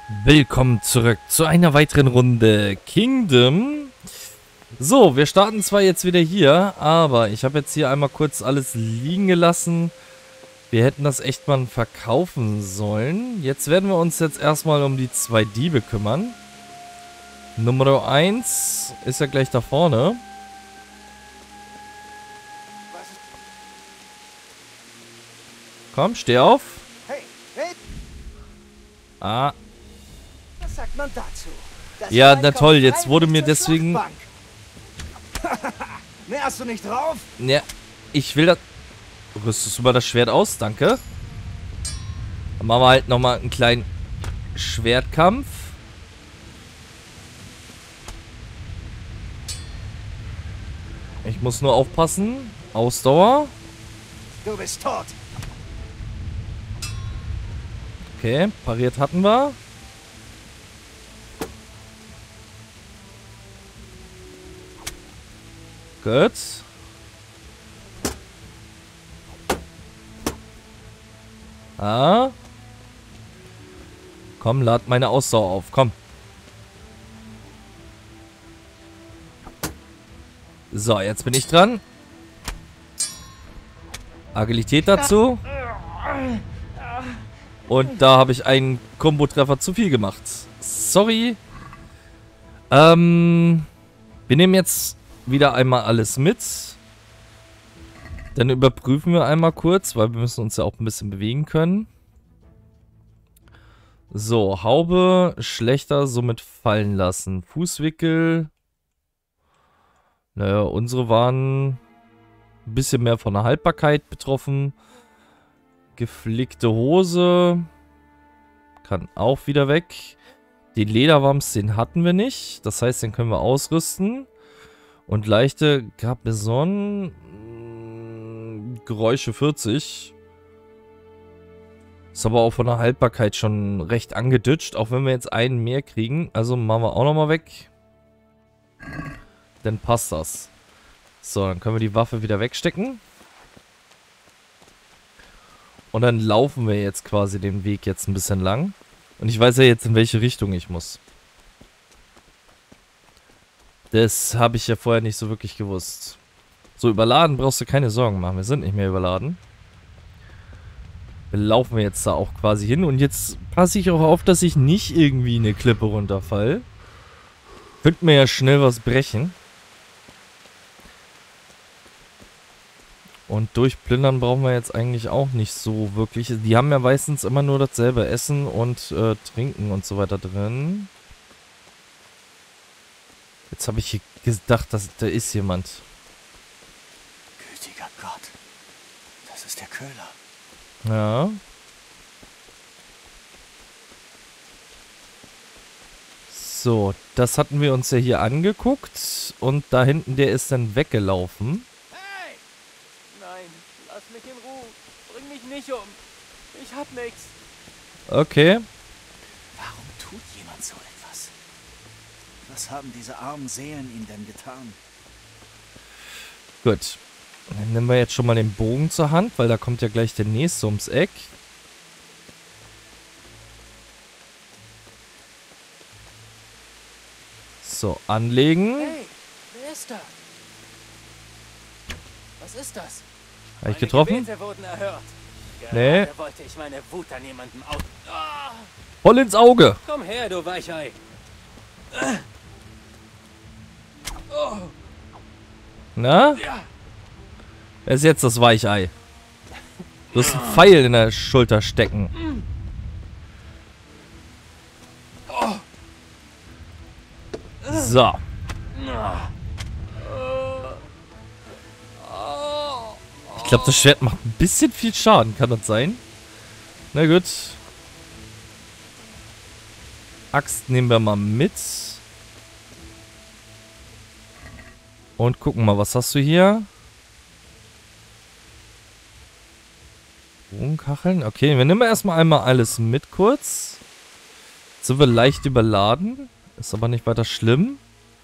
Willkommen zurück zu einer weiteren Runde Kingdom. So, wir starten zwar jetzt wieder hier, aber ich habe jetzt hier einmal kurz alles liegen gelassen. Wir hätten das echt mal verkaufen sollen. Jetzt werden wir uns jetzt erstmal um die zwei Diebe kümmern. Nummer 1 ist ja gleich da vorne. Komm, steh auf. Hey, hey, Ah, was sagt man dazu? Das ja, Schwein na kommt toll, jetzt freiwillig wurde mir zur deswegen... Schlachtbank. Mehr hast du nicht drauf? Ja, ich will das... Rüstest du mal das Schwert aus, danke. Dann machen wir halt nochmal einen kleinen Schwertkampf. Ich muss nur aufpassen. Ausdauer. Du bist tot. Okay, pariert hatten wir. Gut. Ah. Komm, lad meine Ausdauer auf. Komm. So, jetzt bin ich dran. Agilität dazu. Und da habe ich einen Kombo-Treffer zu viel gemacht. Sorry. Wir nehmen jetzt wieder einmal alles mit. Dann überprüfen wir einmal kurz, weil wir müssen uns ja auch ein bisschen bewegen können. So, Haube schlechter, somit fallen lassen. Fußwickel. Naja, unsere waren ein bisschen mehr von der Haltbarkeit betroffen. Geflickte Hose. Kann auch wieder weg. Den Lederwams, den hatten wir nicht. Das heißt, den können wir ausrüsten. Und leichte Capeson. Geräusche 40. Ist aber auch von der Haltbarkeit schon recht angeditscht. Auch wenn wir jetzt einen mehr kriegen. Also machen wir auch nochmal weg. Dann passt das. So, dann können wir die Waffe wieder wegstecken. Und dann laufen wir jetzt quasi den Weg jetzt ein bisschen lang. Und ich weiß ja jetzt, in welche Richtung ich muss. Das habe ich ja vorher nicht so wirklich gewusst. So, überladen brauchst du keine Sorgen machen. Wir sind nicht mehr überladen. Wir laufen jetzt da auch quasi hin. Und jetzt passe ich auch auf, dass ich nicht irgendwie eine Klippe runterfall. Könnte mir ja schnell was brechen. Und durchplündern brauchen wir jetzt eigentlich auch nicht so wirklich. Die haben ja meistens immer nur dasselbe Essen und Trinken und so weiter drin. Jetzt habe ich hier gedacht, dass da ist jemand. Gütiger Gott. Das ist der Köhler. Ja. So, das hatten wir uns ja hier angeguckt. Und da hinten, der ist dann weggelaufen. Hey! Nein, lass mich in Ruhe. Bring mich nicht um. Ich hab nichts. Okay. Warum tut jemand so etwas? Was haben diese armen Seelen ihm denn getan? Gut. Dann nehmen wir jetzt schon mal den Bogen zur Hand, weil da kommt ja gleich der nächste ums Eck. So, anlegen. Hey, wer ist da? Was ist das? Habe ich getroffen? Gebete wurden erhört. Nee. Gerade wollte ich meine Wut an jemandem aus... Ah! Voll ins Auge. Komm her, du Weichei. Na? Wer ist jetzt das Weichei? Du hast einen Pfeil in der Schulter stecken. So. Ich glaube, das Schwert macht ein bisschen viel Schaden. Kann das sein? Na gut. Axt nehmen wir mal mit. Und gucken mal, was hast du hier? Bogenkacheln. Okay, wir nehmen erstmal einmal alles mit kurz. Jetzt sind wir leicht überladen. Ist aber nicht weiter schlimm.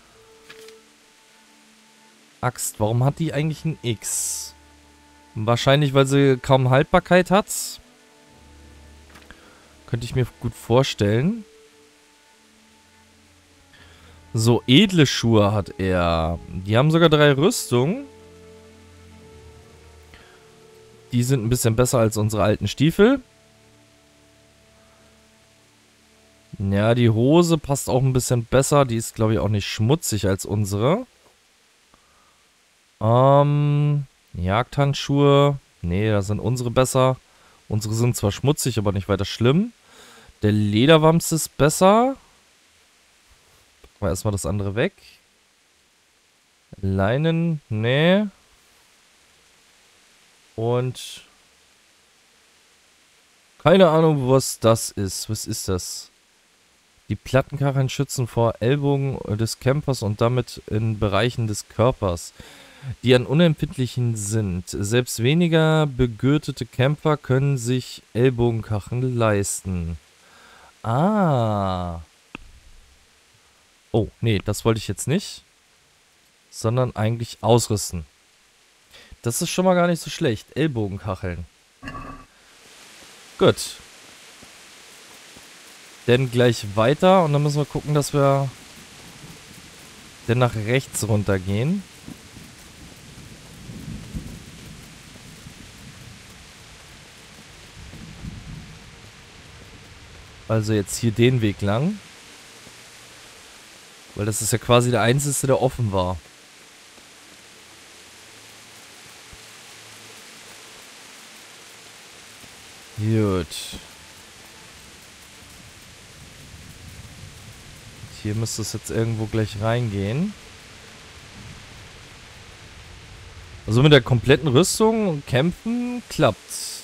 Axt, warum hat die eigentlich ein X? Wahrscheinlich, weil sie kaum Haltbarkeit hat. Könnte ich mir gut vorstellen. So, edle Schuhe hat er. Die haben sogar 3 Rüstungen. Die sind ein bisschen besser als unsere alten Stiefel. Ja, die Hose passt auch ein bisschen besser. Die ist, glaube ich, auch nicht schmutzig als unsere. Jagdhandschuhe. Nee, da sind unsere besser. Unsere sind zwar schmutzig, aber nicht weiter schlimm. Der Lederwams ist besser. Packen wir erstmal das andere weg. Leinen, nee. Und keine Ahnung, was das ist. Was ist das? Die Plattenkacheln schützen vor Ellbogen des Campers und damit in Bereichen des Körpers, die an unempfindlichen sind. Selbst weniger begürtete Camper können sich Ellbogenkacheln leisten. Ah. Oh, nee, das wollte ich jetzt nicht. Sondern eigentlich ausrüsten. Das ist schon mal gar nicht so schlecht. Ellbogenkacheln. Gut. Dann gleich weiter und dann müssen wir gucken, dass wir dann nach rechts runtergehen. Also jetzt hier den Weg lang. Weil das ist ja quasi der einzige, der offen war. Gut. Hier müsste es jetzt irgendwo gleich reingehen. Also mit der kompletten Rüstung und Kämpfen klappt's.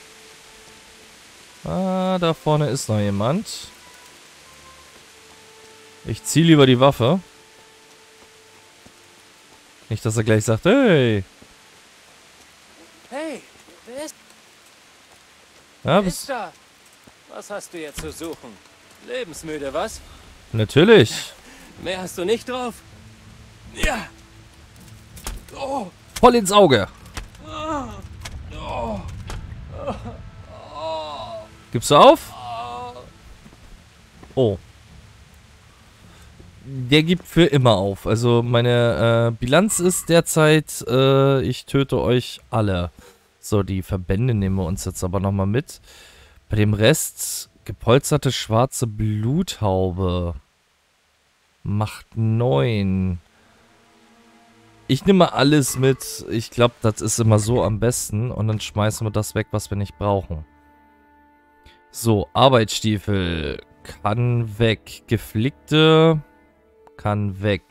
Ah, da vorne ist noch jemand. Ich ziehe lieber die Waffe. Nicht, dass er gleich sagt, hey. Hey, wer ist Ja, da? Was hast du jetzt zu suchen? Lebensmüde, was? natürlich. Mehr hast du nicht drauf? Ja. Oh. Voll ins Auge. Gibst du auf? Oh. Der gibt für immer auf. Also meine Bilanz ist derzeit, ich töte euch alle. So, die Verbände nehmen wir uns jetzt aber nochmal mit. Bei dem Rest, gepolsterte schwarze Bluthaube. Macht 9. Ich nehme mal alles mit. Ich glaube, das ist immer so am besten. Und dann schmeißen wir das weg, was wir nicht brauchen. So, Arbeitsstiefel. Kann weg. Geflickte. Kann weg.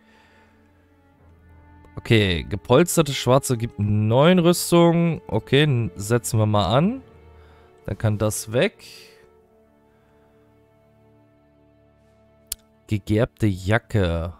Okay, gepolsterte schwarze gibt 9 Rüstungen. Okay, setzen wir mal an. Dann kann das weg. Gegerbte Jacke.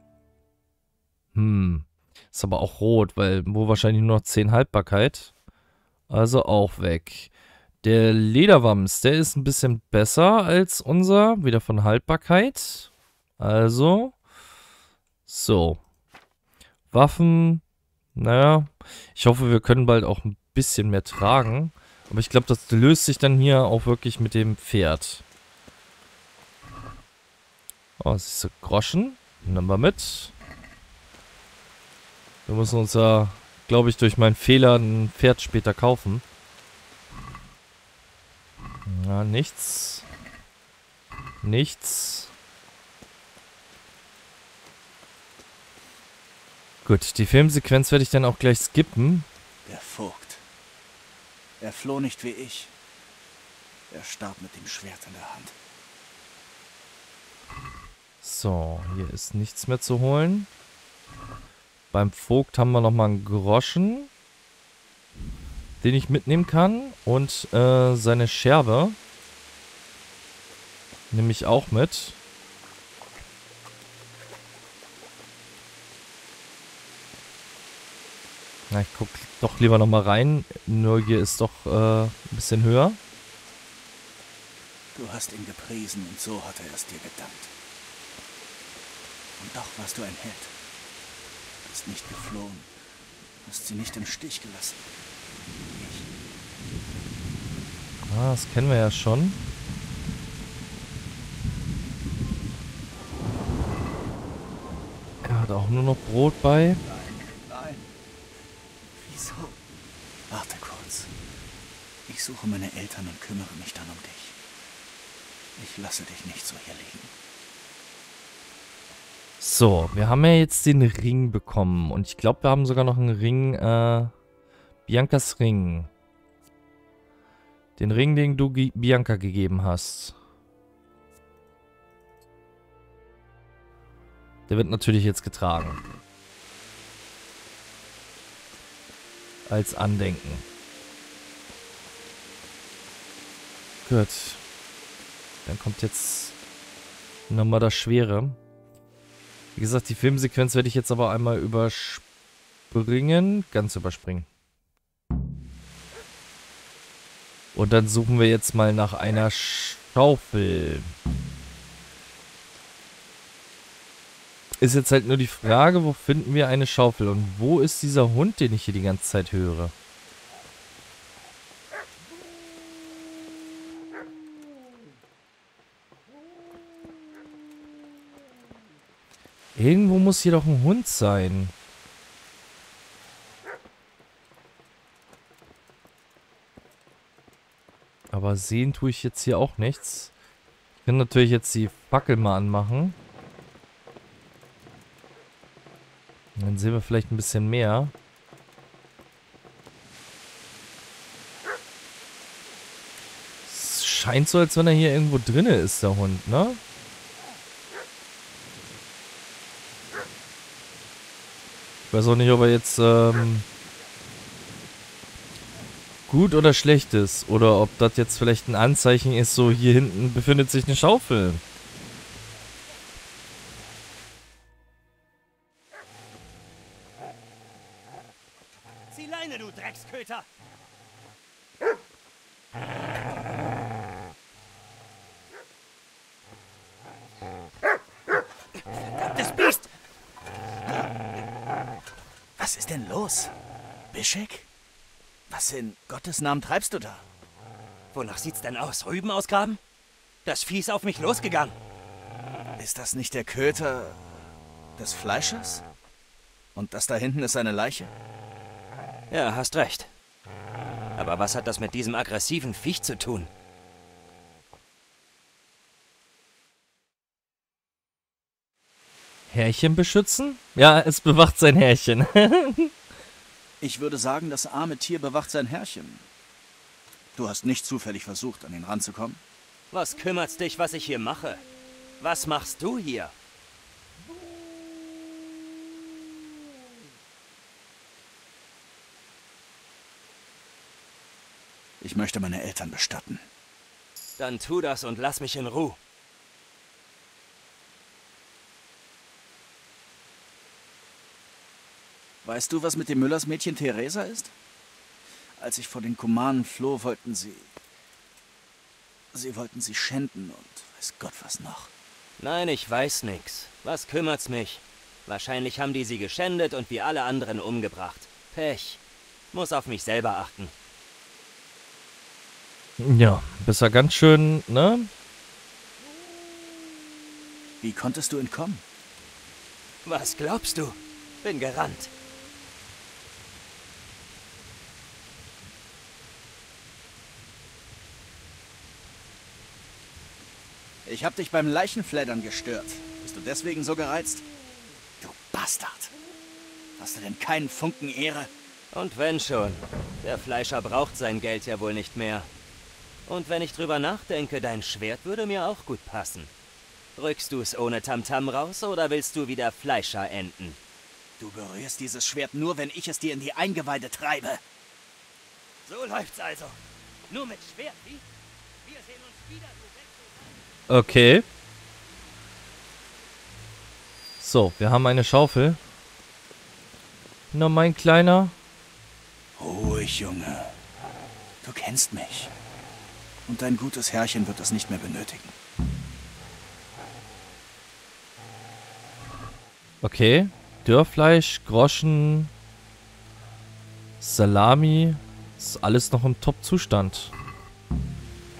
Ist aber auch rot, weil wo wahrscheinlich nur noch 10 Haltbarkeit. Also auch weg. Der Lederwams, der ist ein bisschen besser als unser. Wieder von Haltbarkeit. Also. So. Waffen. Naja. Ich hoffe, wir können bald auch ein bisschen mehr tragen. Aber ich glaube, das löst sich dann hier auch wirklich mit dem Pferd. Oh, das ist so Groschen. Nehmen wir mit. Wir müssen uns ja, glaube ich, durch meinen Fehler ein Pferd später kaufen. Ja, nichts. Nichts. Gut, die Filmsequenz werde ich dann auch gleich skippen. Der Vogt. Er floh nicht wie ich. Er starb mit dem Schwert in der Hand. So, hier ist nichts mehr zu holen. Beim Vogt haben wir nochmal einen Groschen, den ich mitnehmen kann. Und seine Scherbe nehme ich auch mit. Na, ich gucke doch lieber nochmal rein. Nur hier ist doch ein bisschen höher. Du hast ihn gepriesen und so hat er es dir gedankt. Und doch warst du ein Held. Du bist nicht geflohen. Du hast sie nicht im Stich gelassen. Ah, das kennen wir ja schon. hat auch nur noch Brot bei. Nein. Wieso? Warte kurz. Ich suche meine Eltern und kümmere mich dann um dich. Ich lasse dich nicht so hier liegen. So, wir haben ja jetzt den Ring bekommen. Und ich glaube, wir haben sogar noch einen Ring, Biancas Ring. Den Ring, den du Bianca gegeben hast. Der wird natürlich jetzt getragen. Als Andenken. Gut. Dann kommt jetzt nochmal das Schwere. Wie gesagt, die Filmsequenz werde ich jetzt aber einmal überspringen. Ganz überspringen. Und dann suchen wir jetzt mal nach einer Schaufel. Ist jetzt halt nur die Frage, wo finden wir eine Schaufel? Und wo ist dieser Hund, den ich hier die ganze Zeit höre? Irgendwo muss hier doch ein Hund sein. Aber sehen tue ich jetzt hier auch nichts. Ich kann natürlich jetzt die Fackel mal anmachen. Dann sehen wir vielleicht ein bisschen mehr. Es scheint so, als wenn er hier irgendwo drinne ist, der Hund, ne? Ich weiß auch nicht, ob er jetzt gut oder schlecht ist. Oder ob das jetzt vielleicht ein Anzeichen ist, so hier hinten befindet sich eine Schaufel. Zieh Leine, du Drecksköter! Verdammtes Biest! Was ist denn los? Bischek? Was in Gottes Namen treibst du da? Wonach sieht's denn aus? Rüben ausgraben? Das Vieh ist auf mich losgegangen. Ist das nicht der Köter des Fleisches? Und das da hinten ist eine Leiche? Ja, hast recht. Aber was hat das mit diesem aggressiven Viech zu tun? Härchen beschützen? Ja, es bewacht sein Härchen. Ich würde sagen, das arme Tier bewacht sein Herrchen. Du hast nicht zufällig versucht, an ihn ranzukommen? Was kümmert's dich, was ich hier mache? Was machst du hier? Ich möchte meine Eltern bestatten. Dann tu das und lass mich in Ruhe. Weißt du, was mit dem Müllersmädchen Theresa ist? Als ich vor den Kumanen floh, wollten sie wollten sie schänden und weiß Gott was noch. Nein, ich weiß nix. Was kümmert's mich? Wahrscheinlich haben die sie geschändet und wie alle anderen umgebracht. Pech. Muss auf mich selber achten. Ja, bist ja ganz schön, ne? Wie konntest du entkommen? Was glaubst du? Bin gerannt. Ich hab dich beim Leichenfleddern gestört. Bist du deswegen so gereizt? Du Bastard! Hast du denn keinen Funken Ehre? Und wenn schon. Der Fleischer braucht sein Geld ja wohl nicht mehr. Und wenn ich drüber nachdenke, dein Schwert würde mir auch gut passen. Rückst du es ohne Tamtam raus oder willst du wie der Fleischer enden? Du berührst dieses Schwert nur, wenn ich es dir in die Eingeweide treibe. So läuft's also. Nur mit Schwert, wie? Wir sehen uns wieder, du Wechsel. Okay. So, wir haben eine Schaufel. Na, mein Kleiner. Ruhig, Junge. Du kennst mich. Und dein gutes Herrchen wird es nicht mehr benötigen. Okay. Dörrfleisch, Groschen, Salami. Ist alles noch im Top-Zustand.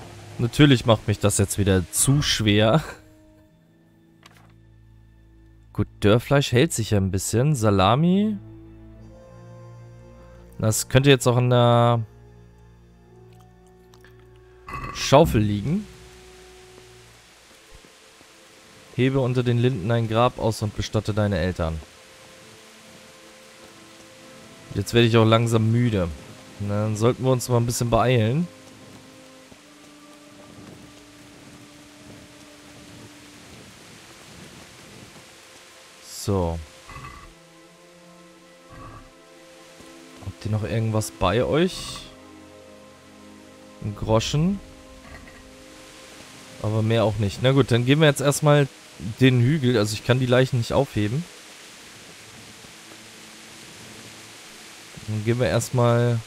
Natürlich macht mich das jetzt wieder zu schwer. Gut, Dörrfleisch hält sich ja ein bisschen. Salami. Das könnte jetzt auch an der Schaufel liegen. Hebe unter den Linden ein Grab aus und bestatte deine Eltern. Jetzt werde ich auch langsam müde. Na, dann sollten wir uns mal ein bisschen beeilen. So. Habt ihr noch irgendwas bei euch? Ein Groschen. Aber mehr auch nicht. Na gut, dann gehen wir jetzt erstmal den Hügel. Also ich kann die Leichen nicht aufheben. Dann gehen wir erstmal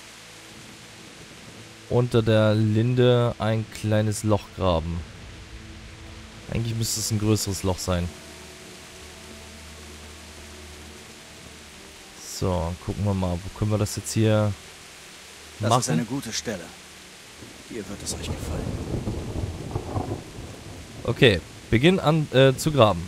unter der Linde ein kleines Loch graben. Eigentlich müsste es ein größeres Loch sein. So, gucken wir mal. Wo können wir das jetzt hier machen? Das ist eine gute Stelle. Hier wird es euch gefallen. Okay, beginn an zu graben.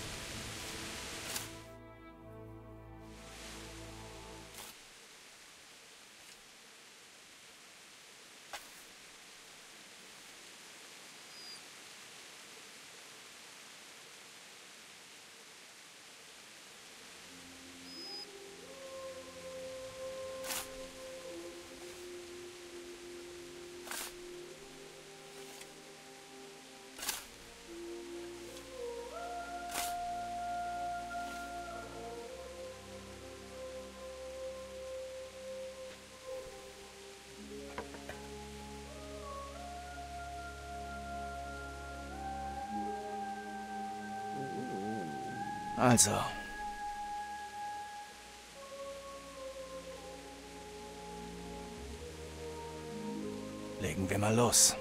Also. Legen wir mal los.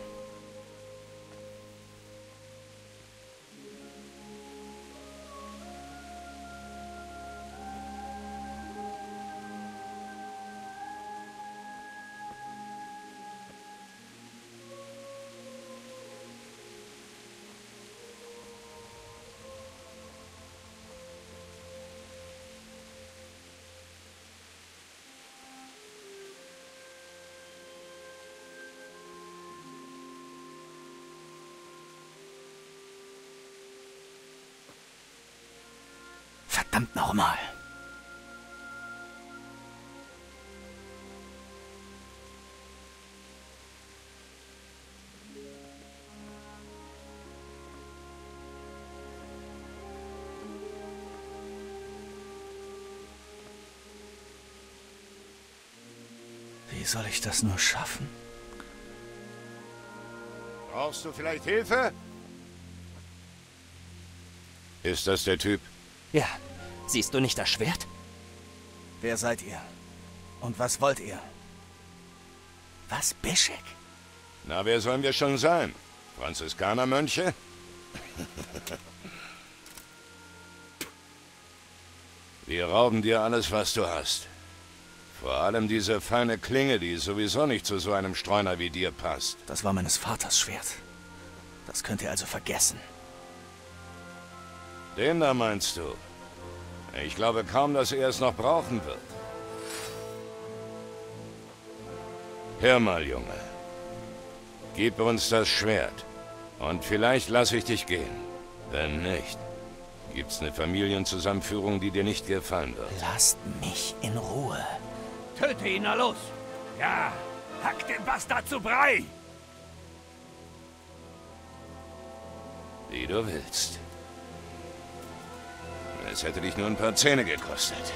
Verdammt nochmal. Wie soll ich das nur schaffen? Brauchst du vielleicht Hilfe? Ist das der Typ? Ja, siehst du nicht das Schwert? Wer seid ihr? Und was wollt ihr? Was, Bischek? Na, wer sollen wir schon sein? Franziskanermönche? Wir rauben dir alles, was du hast. Vor allem diese feine Klinge, die sowieso nicht zu so einem Streuner wie dir passt. Das war meines Vaters Schwert. Das könnt ihr also vergessen. Den da meinst du? Ich glaube kaum, dass er es noch brauchen wird. Hör mal, Junge. Gib uns das Schwert. Und vielleicht lasse ich dich gehen. Wenn nicht, gibt's eine Familienzusammenführung, die dir nicht gefallen wird. Lasst mich in Ruhe. Töte ihn, na los! Ja, hack den Bastard zu Brei! Wie du willst. Es hätte dich nur ein paar Zähne gekostet.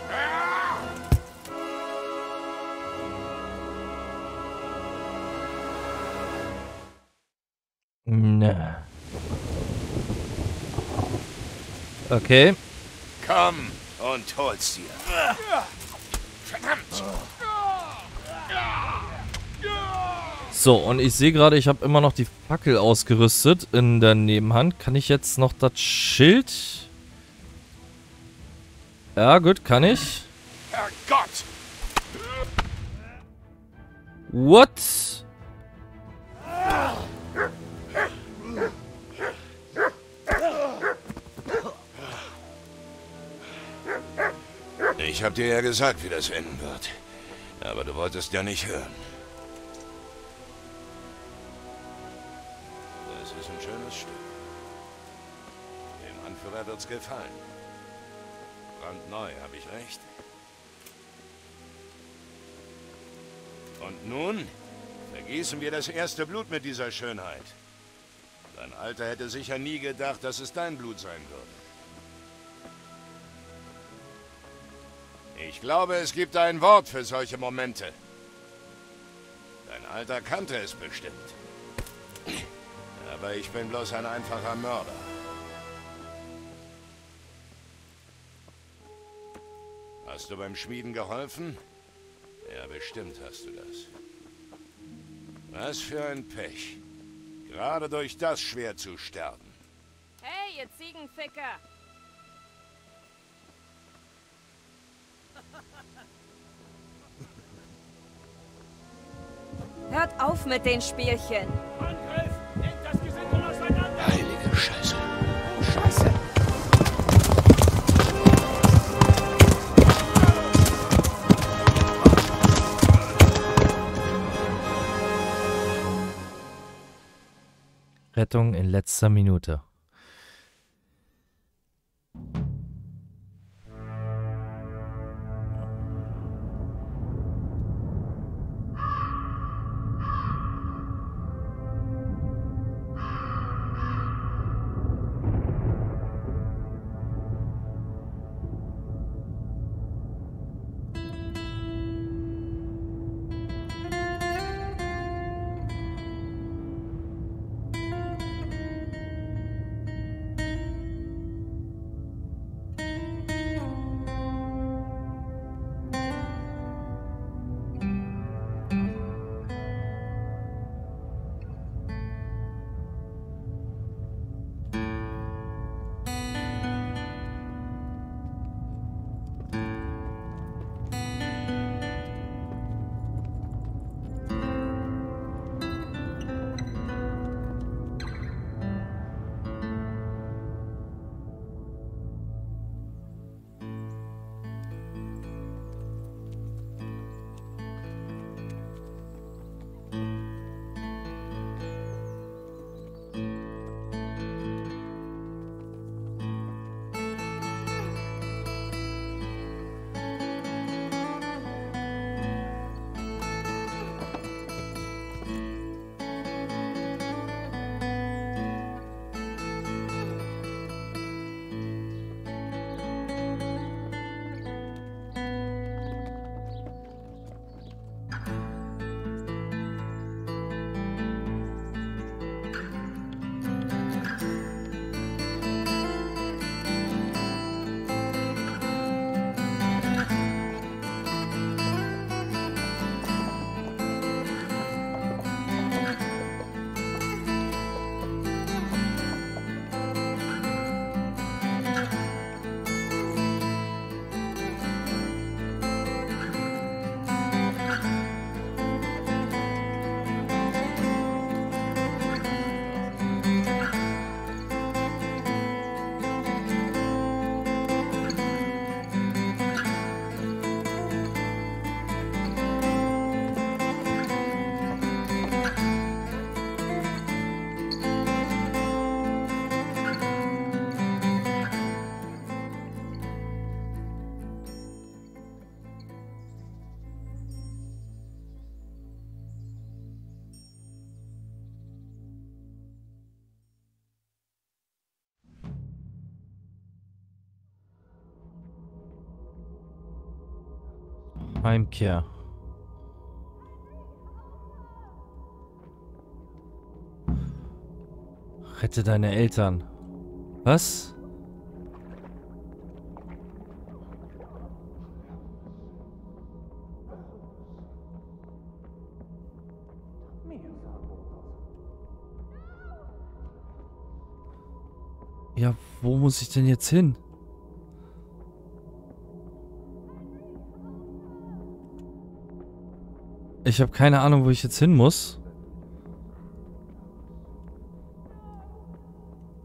Na. Okay. Komm und hol's dir. Verdammt! So, und ich sehe gerade, ich habe immer noch die Fackel ausgerüstet in der Nebenhand. Kann ich jetzt noch das Schild? Ja, gut, kann ich. Herrgott! What? Ich hab dir ja gesagt, wie das enden wird. Aber du wolltest ja nicht hören. Das ist ein schönes Stück. Dem Anführer wird's gefallen. Brandneu, habe ich recht? Und nun vergießen wir das erste Blut mit dieser Schönheit. Dein Alter hätte sicher nie gedacht, dass es dein Blut sein würde. Ich glaube, es gibt ein Wort für solche Momente. Dein Alter kannte es bestimmt. Aber ich bin bloß ein einfacher Mörder. Hast du beim Schmieden geholfen? Ja, bestimmt hast du das. Was für ein Pech. Gerade durch das Schwert zu sterben. Hey, ihr Ziegenficker! Hört auf mit den Spielchen! Angriff! Nehmt das Gesindel auseinander! Heilige Scheiße. Scheiße. Rettung in letzter Minute. Heimkehr. Rette deine Eltern. Was? Ja, wo muss ich denn jetzt hin? Ich habe keine Ahnung, wo ich jetzt hin muss.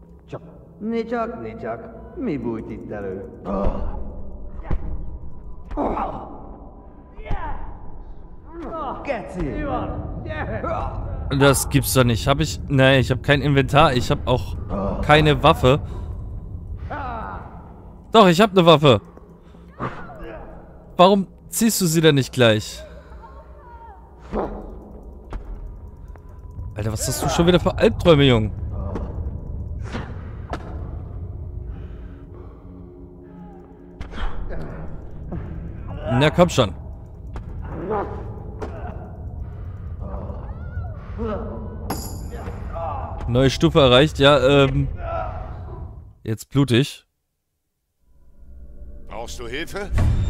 Ne csak, mi bújt itt elő? Das gibt's doch nicht. Nee, ich habe kein Inventar. Ich habe auch keine Waffe. Doch, ich habe eine Waffe. Warum ziehst du sie denn nicht gleich? Alter, was hast du schon wieder für Albträume, Junge? Na, komm schon. Neue Stufe erreicht, ja, jetzt blutig. Brauchst du Hilfe?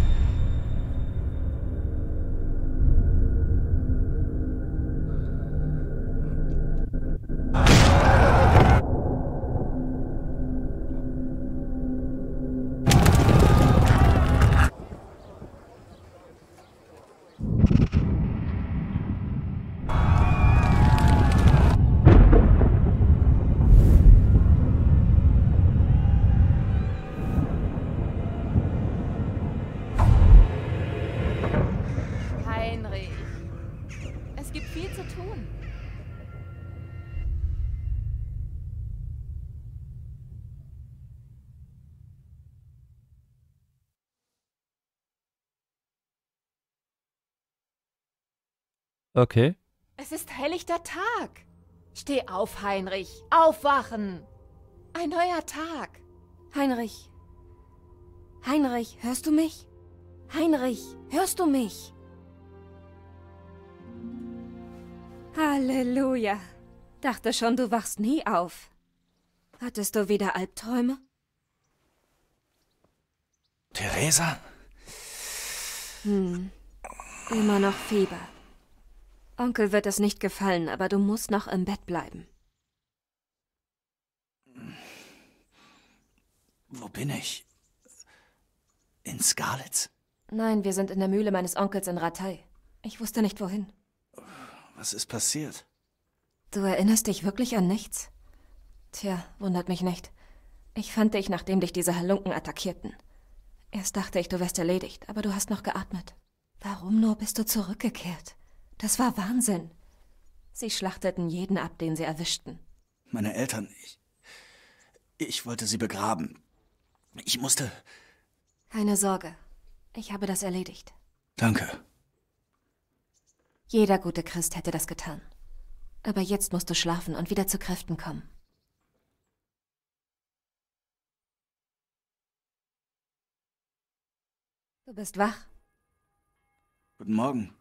Heinrich, es gibt viel zu tun. Okay. Es ist helllichter Tag. Steh auf, Heinrich. Aufwachen. Ein neuer Tag. Heinrich. Heinrich, hörst du mich? Heinrich, hörst du mich? Halleluja. Dachte schon, du wachst nie auf. Hattest du wieder Albträume? Theresa? Immer noch Fieber. Onkel wird es nicht gefallen, aber du musst noch im Bett bleiben. Wo bin ich? In Skalitz? Nein, wir sind in der Mühle meines Onkels in Ratay. Ich wusste nicht, wohin. Was ist passiert? Du erinnerst dich wirklich an nichts? Tja, wundert mich nicht. Ich fand dich, nachdem dich diese Halunken attackierten. Erst dachte ich, du wärst erledigt, aber du hast noch geatmet. Warum nur bist du zurückgekehrt? Das war Wahnsinn. Sie schlachteten jeden ab, den sie erwischten. Meine Eltern, ich wollte sie begraben. Ich musste... Keine Sorge. Ich habe das erledigt. Danke. Jeder gute Christ hätte das getan. Aber jetzt musst du schlafen und wieder zu Kräften kommen. Du bist wach. Guten Morgen.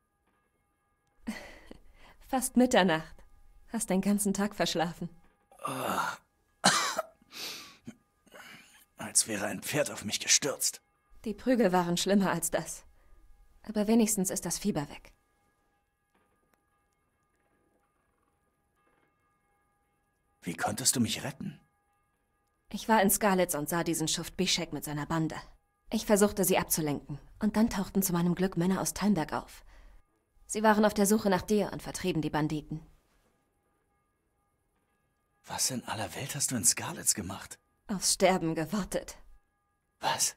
Fast Mitternacht. Hast den ganzen Tag verschlafen. Als wäre ein Pferd auf mich gestürzt. Die Prügel waren schlimmer als das. Aber wenigstens ist das Fieber weg. Wie konntest du mich retten? Ich war in Skalitz und sah diesen Schuft Bischek mit seiner Bande. Ich versuchte, sie abzulenken. Und dann tauchten zu meinem Glück Männer aus Talmberg auf. Sie waren auf der Suche nach dir und vertrieben die Banditen. Was in aller Welt hast du in Skalitz gemacht? Aufs Sterben gewartet. Was?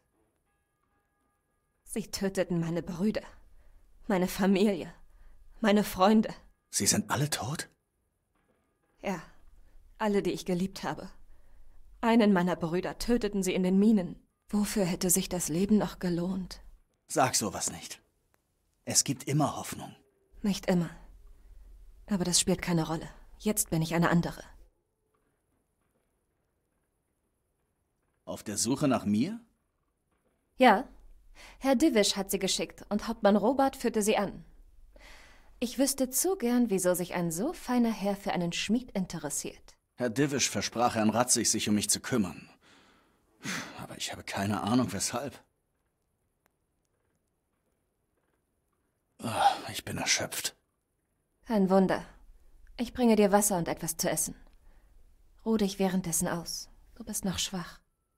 Sie töteten meine Brüder, meine Familie, meine Freunde. Sie sind alle tot? Ja, alle, die ich geliebt habe. Einen meiner Brüder töteten sie in den Minen. Wofür hätte sich das Leben noch gelohnt? Sag sowas nicht. Es gibt immer Hoffnung. Nicht immer. Aber das spielt keine Rolle. Jetzt bin ich eine andere. Auf der Suche nach mir? Ja, Herr Divisch hat sie geschickt und Hauptmann Robert führte sie an. Ich wüsste zu gern, wieso sich ein so feiner Herr für einen Schmied interessiert. Herr Divisch versprach Herrn Ratzig, sich um mich zu kümmern. Aber ich habe keine Ahnung, weshalb. Ich bin erschöpft. Kein Wunder. Ich bringe dir Wasser und etwas zu essen. Ruh dich währenddessen aus. Du bist noch schwach.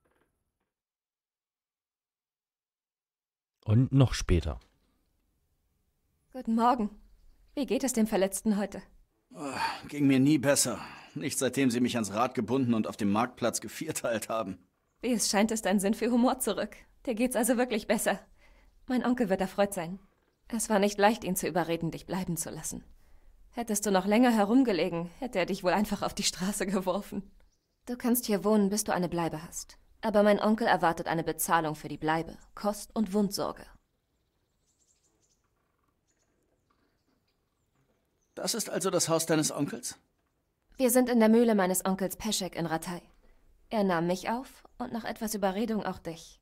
Und noch später. Guten Morgen. Wie geht es dem Verletzten heute? Ging mir nie besser. Nicht seitdem sie mich ans Rad gebunden und auf dem Marktplatz gevierteilt haben. Wie es scheint, ist dein Sinn für Humor zurück. Dir geht's also wirklich besser. Mein Onkel wird erfreut sein. Es war nicht leicht, ihn zu überreden, dich bleiben zu lassen. Hättest du noch länger herumgelegen, hätte er dich wohl einfach auf die Straße geworfen. Du kannst hier wohnen, bis du eine Bleibe hast. Aber mein Onkel erwartet eine Bezahlung für die Bleibe, Kost- und Wundsorge. Das ist also das Haus deines Onkels? Wir sind in der Mühle meines Onkels Peschek in Rattay. Er nahm mich auf und nach etwas Überredung auch dich.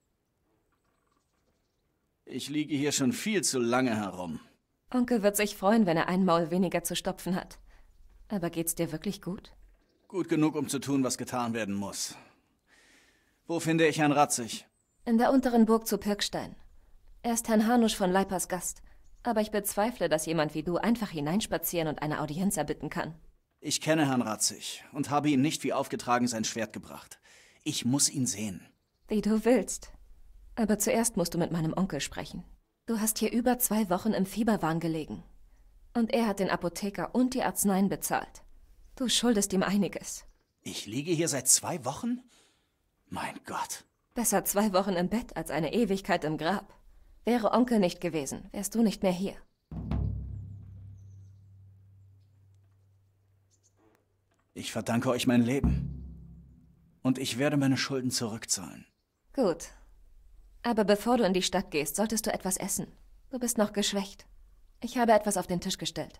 Ich liege hier schon viel zu lange herum. Onkel wird sich freuen, wenn er ein Maul weniger zu stopfen hat. Aber geht's dir wirklich gut? Gut genug, um zu tun, was getan werden muss. Wo finde ich Herrn Ratzig? In der unteren Burg zu Pirkstein. Er ist Herrn Hanusch von Leipers Gast. Aber ich bezweifle, dass jemand wie du einfach hineinspazieren und eine Audienz erbitten kann. Ich kenne Herrn Ratzig und habe ihm nicht wie aufgetragen sein Schwert gebracht. Ich muss ihn sehen. Wie du willst. Aber zuerst musst du mit meinem Onkel sprechen. Du hast hier über 2 Wochen im Fieberwahn gelegen. Und er hat den Apotheker und die Arzneien bezahlt. Du schuldest ihm einiges. Ich liege hier seit 2 Wochen? Mein Gott. Besser 2 Wochen im Bett als eine Ewigkeit im Grab. Wäre Onkel nicht gewesen, wärst du nicht mehr hier. Ich verdanke euch mein Leben. Und ich werde meine Schulden zurückzahlen. Gut. Aber bevor du in die Stadt gehst, solltest du etwas essen. Du bist noch geschwächt. Ich habe etwas auf den Tisch gestellt.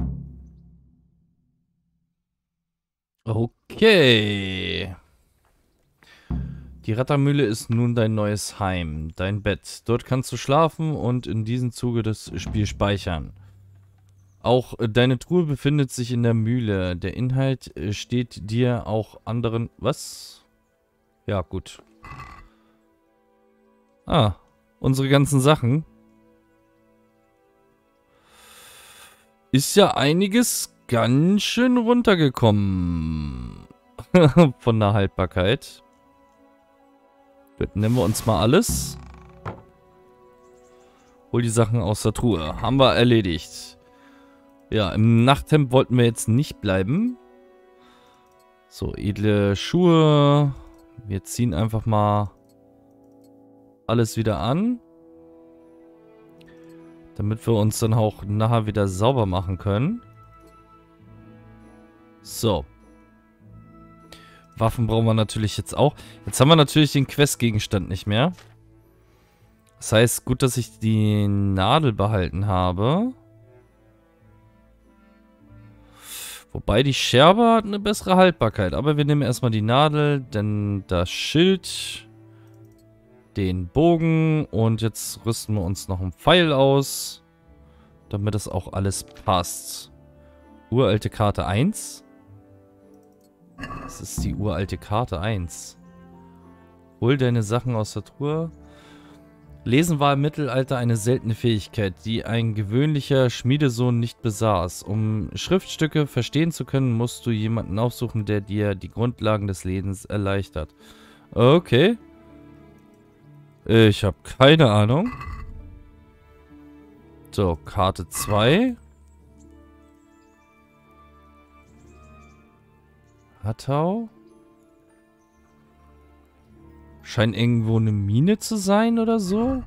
Okay. Die Rattermühle ist nun dein neues Heim, dein Bett. Dort kannst du schlafen und in diesem Zuge das Spiel speichern. Auch deine Truhe befindet sich in der Mühle. Der Inhalt steht dir auch anderen... Was? Ja, gut. Ah, unsere ganzen Sachen. Ist ja einiges ganz schön runtergekommen. Von der Haltbarkeit. Gut, nehmen wir uns mal alles. Hol die Sachen aus der Truhe. Haben wir erledigt. Ja, im Nachthemd wollten wir jetzt nicht bleiben. So, edle Schuhe. Wir ziehen einfach mal alles wieder an. Damit wir uns dann auch nachher wieder sauber machen können. So. Waffen brauchen wir natürlich jetzt auch. Jetzt haben wir natürlich den Questgegenstand nicht mehr. Das heißt, gut, dass ich die Nadel behalten habe. Wobei die Scherbe hat eine bessere Haltbarkeit. Aber wir nehmen erstmal die Nadel, dann das Schild, den Bogen und jetzt rüsten wir uns noch einen Pfeil aus, damit das auch alles passt. Uralte Karte 1. Das ist die uralte Karte 1. Hol deine Sachen aus der Truhe. Lesen war im Mittelalter eine seltene Fähigkeit, die ein gewöhnlicher Schmiedesohn nicht besaß. Um Schriftstücke verstehen zu können, musst du jemanden aufsuchen, der dir die Grundlagen des Lesens erleichtert. Okay. Ich habe keine Ahnung. So, Karte 2. Hattau. Scheint irgendwo eine Mine zu sein oder so.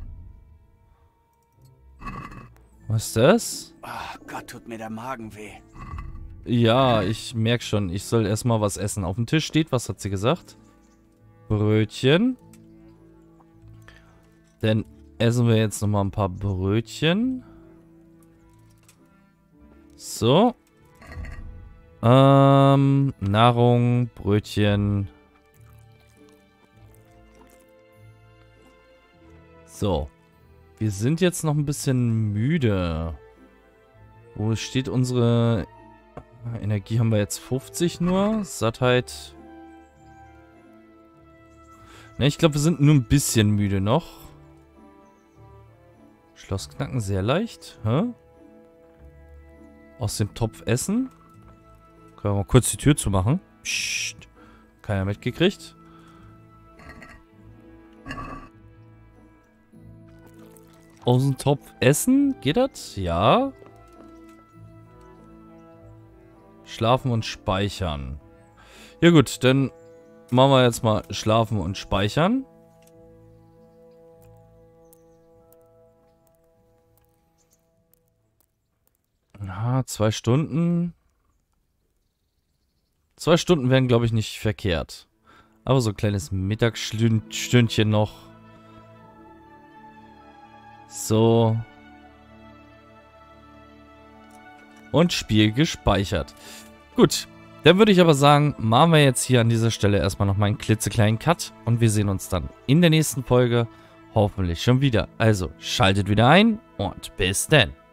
Was ist das? Oh Gott, tut mir der Magen weh. Ja, ich merke schon. Ich soll erstmal was essen. Auf dem Tisch steht, was hat sie gesagt? Brötchen. Dann essen wir jetzt nochmal ein paar Brötchen. So. Nahrung, Brötchen. So. Wir sind jetzt noch ein bisschen müde. Wo steht unsere Energie? Haben wir jetzt 50 nur? Sattheit. Ne, ich glaube, wir sind nur ein bisschen müde noch. Schloss knacken sehr leicht. Hä? Aus dem Topf essen. Können wir mal kurz die Tür zumachen. Psst. Keiner mitgekriegt. Aus dem Topf essen? Geht das? Ja. Schlafen und speichern. Ja gut, dann machen wir jetzt mal schlafen und speichern. Ja, 2 Stunden. 2 Stunden wären, glaube ich, nicht verkehrt. Aber so ein kleines Mittagsstündchen noch. So. Und Spiel gespeichert. Gut, dann würde ich aber sagen, machen wir jetzt hier an dieser Stelle erstmal noch mal einen klitzekleinen Cut. Und wir sehen uns dann in der nächsten Folge hoffentlich schon wieder. Also, schaltet wieder ein und bis dann.